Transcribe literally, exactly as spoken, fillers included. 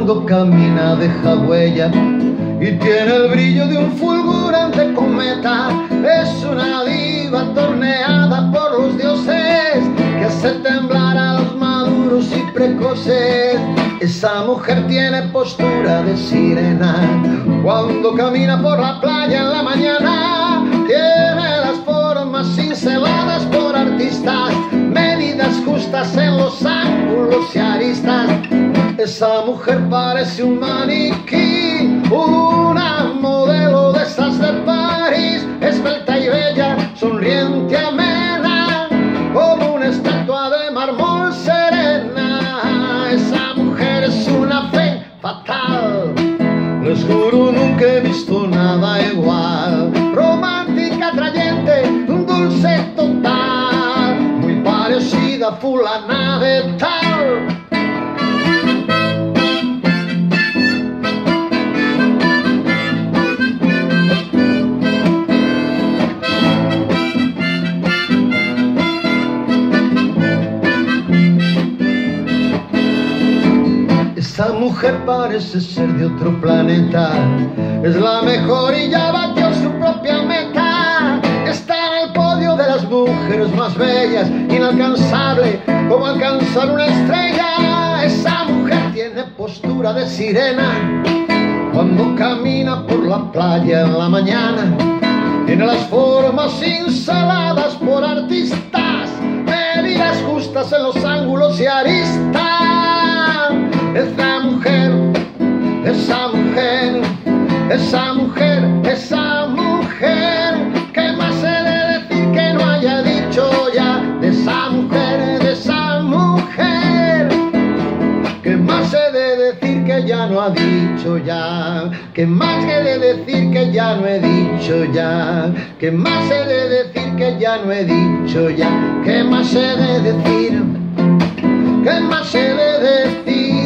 Cuando camina deja huella y tiene el brillo de un fulgurante cometa. Es una diva torneada por los dioses que hace temblar a los maduros y precoces. Esa mujer tiene postura de sirena. Cuando camina por la playa en la mañana, tiene las formas cinceladas por artistas, medidas justas en los ángulos y aristas. Esa mujer parece un maniquí, una modelo de esas de París, esbelta y bella, sonriente, amena, como una estatua de mármol serena. Esa mujer es una fe fatal, les juro nunca he visto nada igual. Romántica, atrayente, dulce total, muy parecida a fulana de tal. Esa mujer parece ser de otro planeta, es la mejor y ya batió su propia meta. Está en el podio de las mujeres más bellas, inalcanzable como alcanzar una estrella. Esa mujer tiene postura de sirena cuando camina por la playa en la mañana. Tiene las formas cinceladas por artistas, medidas justas en los ángulos y aristas. Esa mujer, esa mujer, esa mujer, esa mujer, ¿qué más he de decir que no haya dicho ya? De esa mujer, de esa mujer, ¿qué más he de decir que ya no ha dicho ya? ¿Qué más he de decir que ya no he dicho ya? ¿Qué más he de decir que ya no he dicho ya? ¿Qué más he de decir? ¿Qué más he de decir?